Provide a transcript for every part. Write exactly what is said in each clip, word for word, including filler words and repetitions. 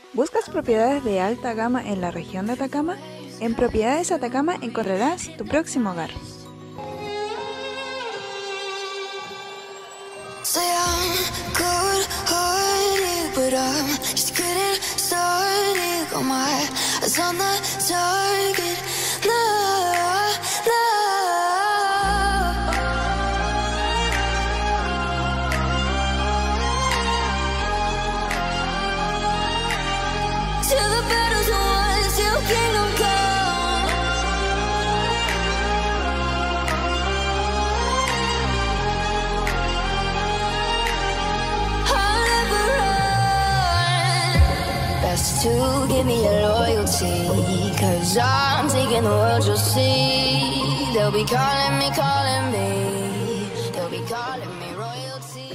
¿Buscas propiedades de alta gama en la región de Atacama? En Propiedades Atacama encontrarás tu próximo hogar. To give me your loyalty, cause I'm taking the world, you'll see. They'll be calling me, calling me, they'll be calling me royalty.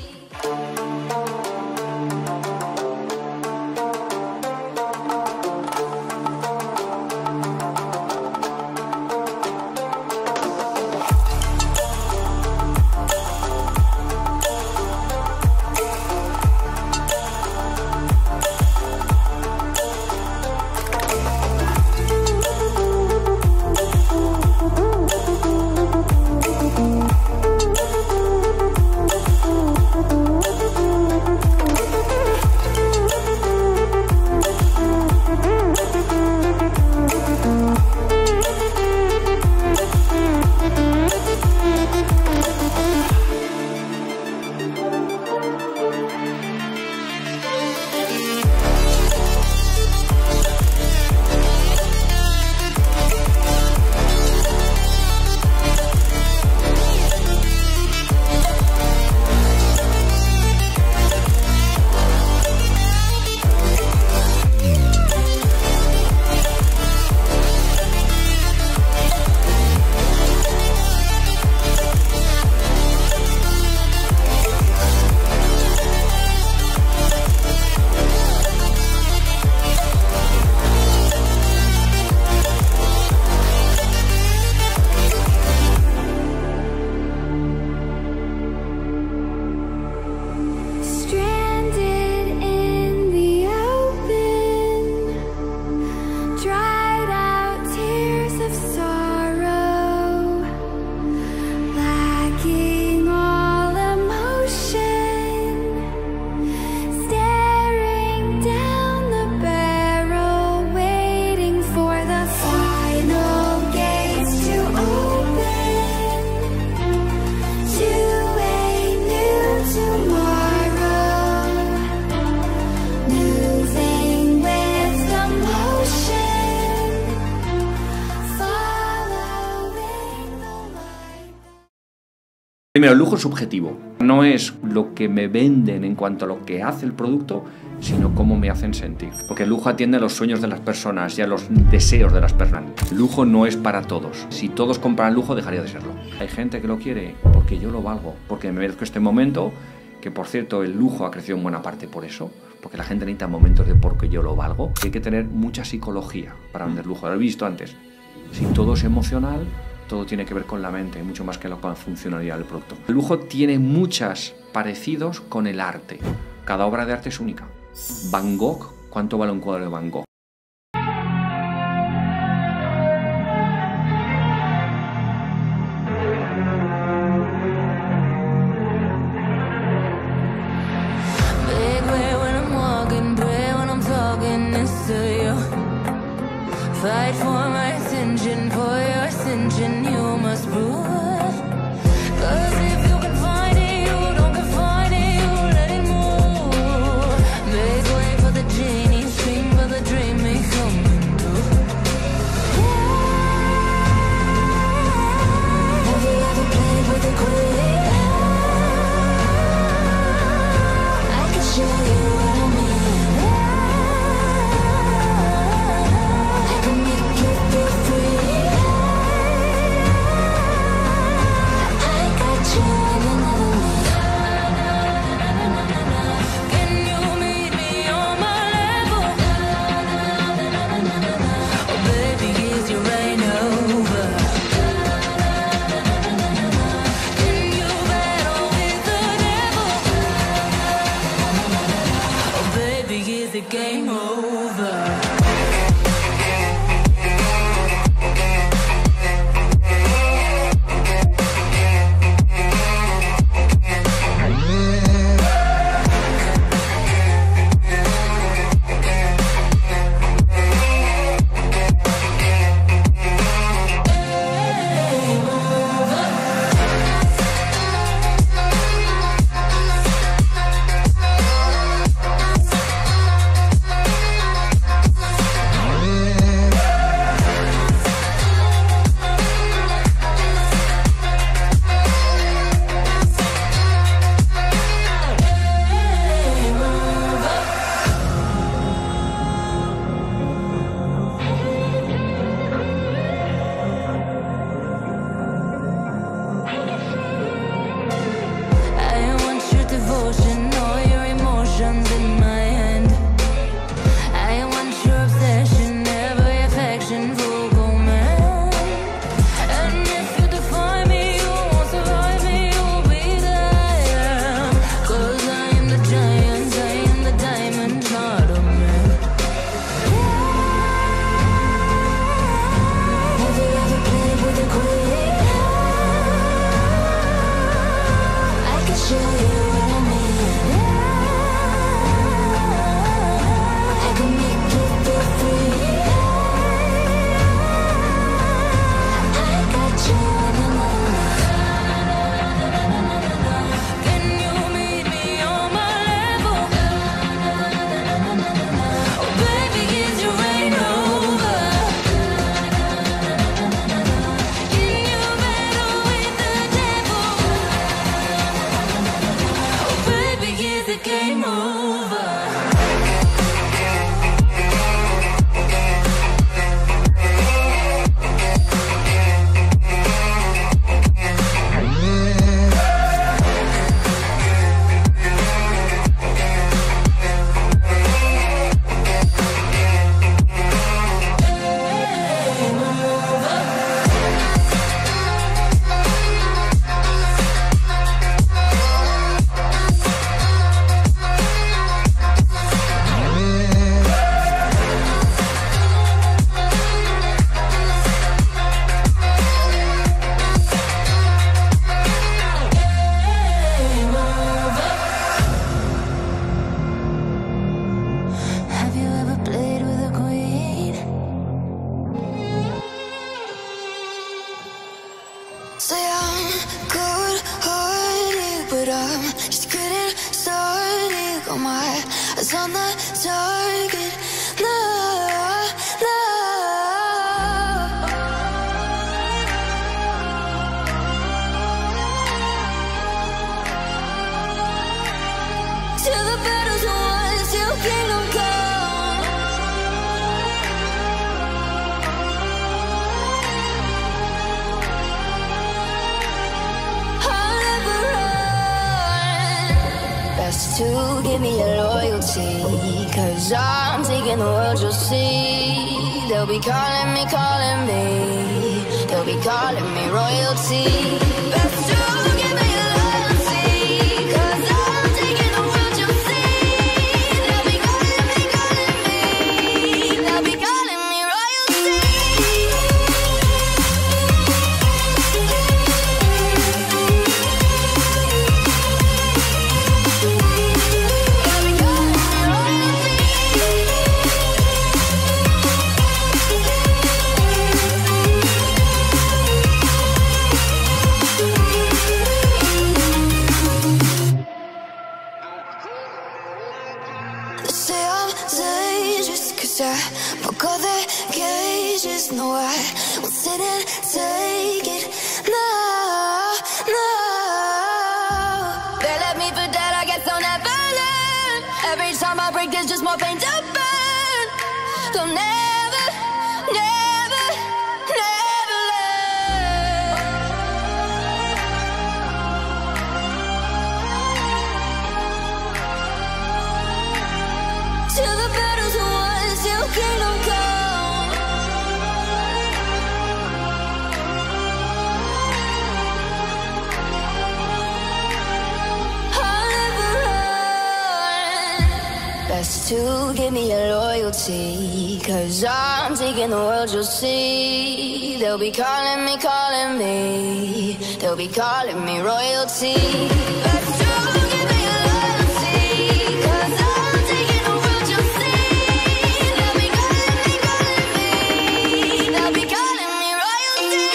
Primero, el lujo es subjetivo. No es lo que me venden en cuanto a lo que hace el producto, sino cómo me hacen sentir. Porque el lujo atiende a los sueños de las personas y a los deseos de las personas. El lujo no es para todos. Si todos compran lujo, dejaría de serlo. Hay gente que lo quiere porque yo lo valgo, porque me merezco este momento, que por cierto el lujo ha crecido en buena parte por eso, porque la gente necesita momentos de porque yo lo valgo. Hay que tener mucha psicología para vender lujo. Lo he visto antes. Si todo es emocional, todo tiene que ver con la mente, mucho más que con la funcionalidad del producto. El lujo tiene muchos parecidos con el arte. Cada obra de arte es única. Van Gogh, ¿cuánto vale un cuadro de Van Gogh? Fight for my attention, for your ascension, you must prove. Cause if you can find it, you don't confine it, you let it move. Make way for the genie, scream for the dream, may come true. Have you ever played with a queen? I can show you what I mean. got my eyes on the target. No, no. Till the battle's won, till kingdom come. I'll never run. Best to give me your loyalty, 'cause I'm taking the world, you'll see. They'll be calling me, calling me. They'll be calling me royalty. Best to give me your loyalty, 'cause I'm taking the world, you'll see. They'll be calling me, calling me. They'll be calling me royalty. They say I'm dangerous 'cause I broke all the cages. No, I won't sit and take it. No, no. They left me for dead, I guess I'll never learn. Every time I break, there's just more pain to burn. They'll never, never, never learn. Till the battle's won, till kingdom come. I'll never run. Best to give me your loyalty, 'cause I'm taking the world, you'll see. They'll be calling me, calling me. They'll be calling me royalty. Best to give me your loyalty, 'cause I'm taking the world, you'll see. They'll be calling me, calling me. They'll be calling me royalty.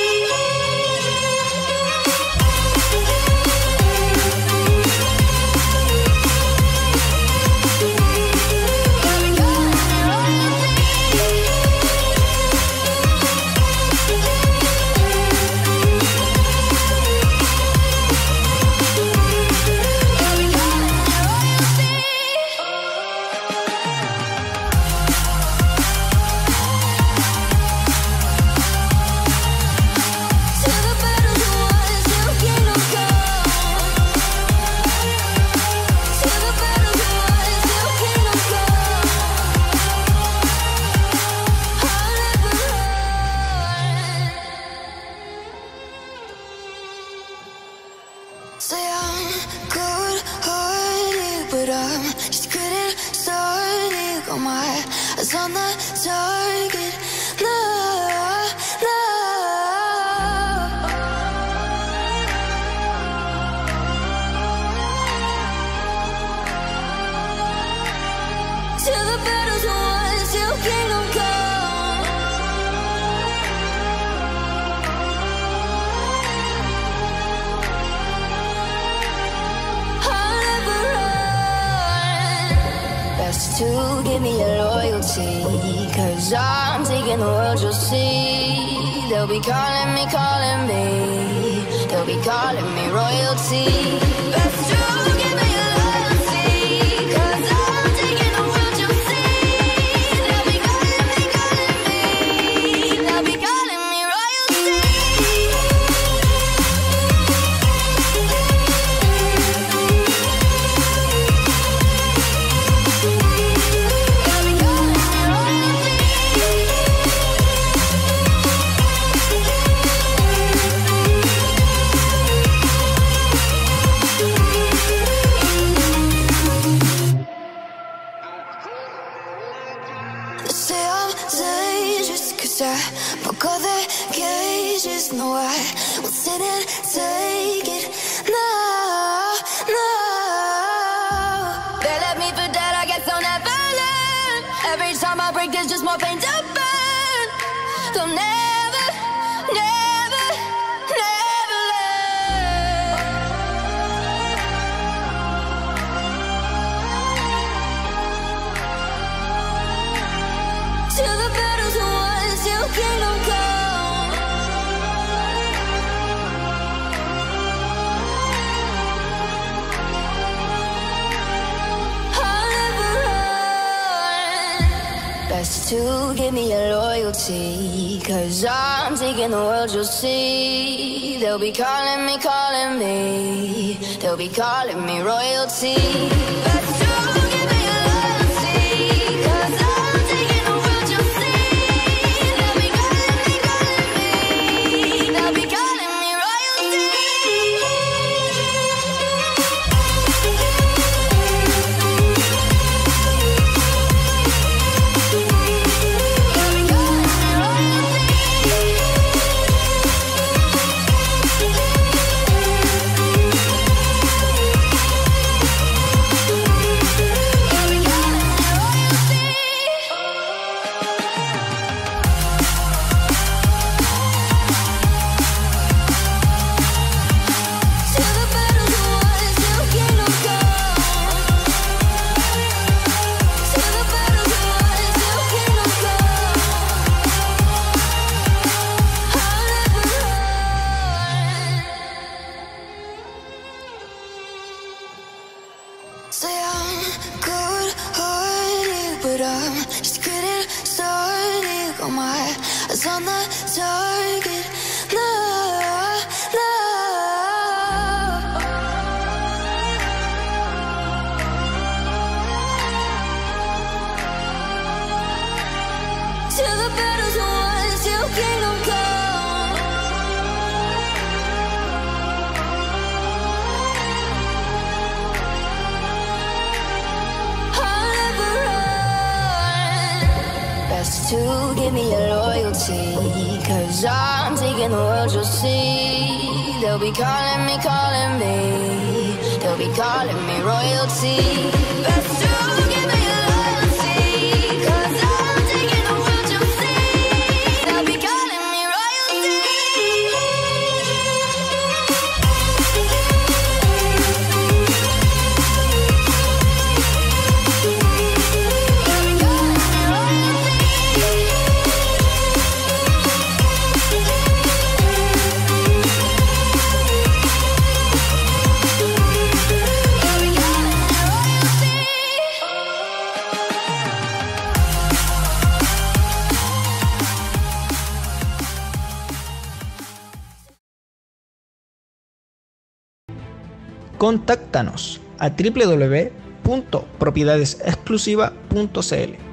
Say I'm good-hearted, but I'm just getting started. Got my eyes on the target. No, no. Till the battle's won, till kingdom come. I'll never run. Best to give me your loyalty, 'cause I'm taking the world, you'll see. They'll be calling me, calling me. They'll be calling me royalty. Best to give me your loyalty, 'cause I'm taking the world, you'll see. They'll be calling me, calling me. They'll be calling me royalty. They'll be calling me royalty. They say I'm dangerous 'cause I broke all the cages. No, I won't sit and take it. No, no. They left me for dead, I guess I'll never learn. Every time I break, there's just more pain to burn. They'll never, never, never learn. Best to give me your loyalty, 'cause I'm taking the world, you'll see. They'll be calling me, calling me. They'll be calling me royalty. Best to give me your loyalty, 'cause I'm taking the world, you'll see. They'll be calling me, calling me. They'll be calling me royalty. Say I'm good-hearted, but I'm just getting started. Got my eyes on the target. No, no. Till the battle's won, till kingdom come. Best to give me your loyalty, 'cause I'm taking the world, you'll see. They'll be calling me, calling me. They'll be calling me royalty. Best to give me your loyalty, 'cause I'm taking the world, you'll see. They'll be calling me royalty. Contáctanos a w w w punto propiedades exclusiva punto c l.